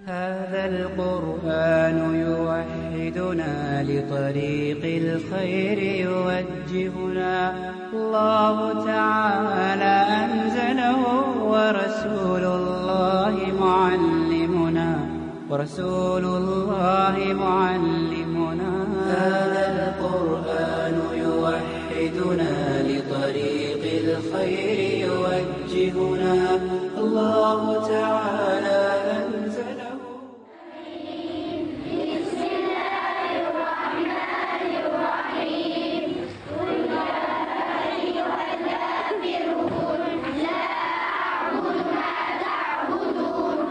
هذا القرآن يوحدنا لطريق الخير يوجهنا. الله تعالى أنزله ورسول الله معلمنا. هذا القرآن يوحدنا لطريق الخير يوجهنا. الله تعالى أنزله. بسم الله الرحمن الرحيم. قل يا أيها الكافرون لا أعبد ما تعبدون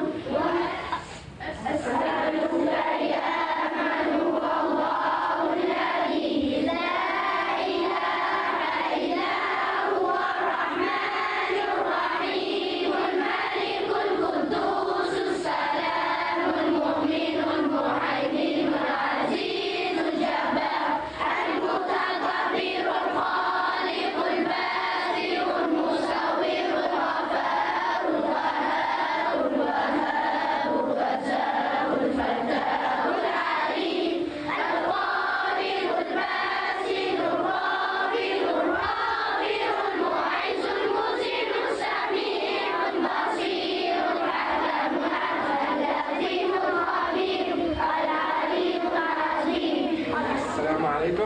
وأسألك يا من هو الله الذي لا إله إلا هو الرحمن الرحيم الملك القدوس السلام المؤمن المهيمن العزيز الجبار المتكبر الخالق البارئ المصور الغفار القهار الوهاب الرزاق الفتاح العليم القابل الباسل الرافع الرافع المعز المذل السميع البصير الحكم اللطيف الخبير العليم العظيم. السلام عليكم.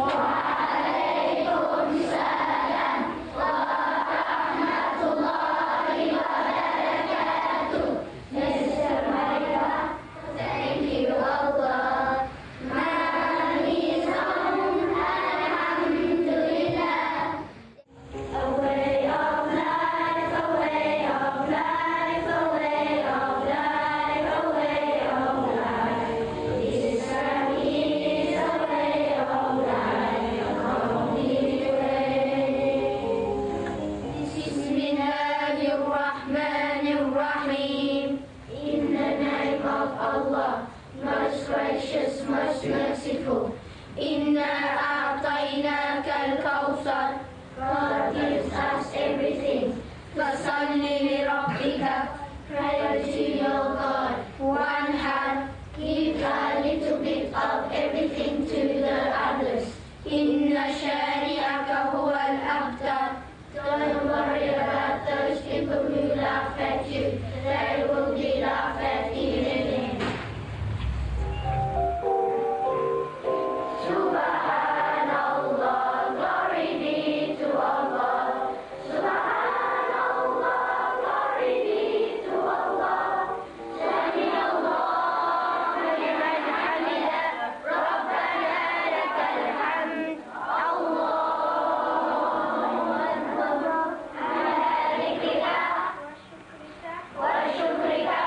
وعليكم السلام ورحمة الله وبركاته. Mr. Maria, thank you Allah. Mani song, alhamdulillah. A way of life, a way of life, a way of life, a way of life. Islam is a way of life, a complete way. Bismillahirrahmanirrahim. In the name of Allah, most gracious, most merciful. Inna a'tainaka al-kawthar. God gives us everything. Fasalli li rabbika. Pray to your God. One heart. Give a little bit of everything to the others. Inna shani'aka huwa al-abtar. Don't worry about those people who laugh at you. They will be laughed at in the end. Subhanallah, glory be to Allah. Subhanallah, glory be to Allah. Sami Allah liman hamida. Rabbana lakal hamd. Allahu akbar. Malikina wa shukrika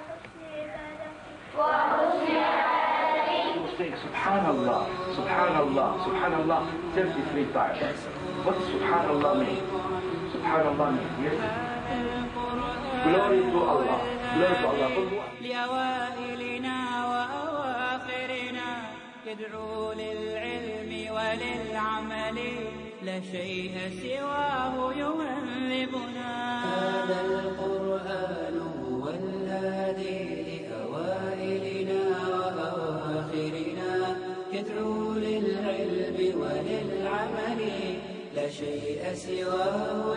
wa husni ibadatik. Saying Subhanallah, Subhanallah, Subhanallah 73 times. What does Subhanallah mean? Subhanallah means, yes? Glory to Allah. Glory to Allah. لأوائلنا وأواخرنا يدعو للعلم وللعمل لا شيء سواه يهذبنا. هذا القرآن هو الهادي لأوائلنا وأواخرنا يدعو للعلم وللعمل لا شيء سواه